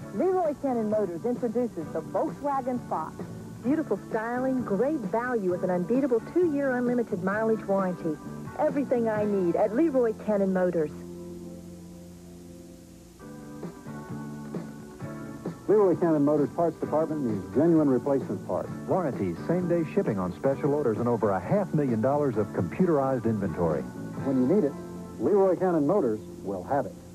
Leroy Cannon Motors introduces the Volkswagen Fox. Beautiful styling, great value with an unbeatable 2-year unlimited mileage warranty. Everything I need at Leroy Cannon Motors. Leroy Cannon Motors Parts Department needs genuine replacement parts. Warranties, same-day shipping on special orders, and over $500,000 of computerized inventory. When you need it, Leroy Cannon Motors will have it.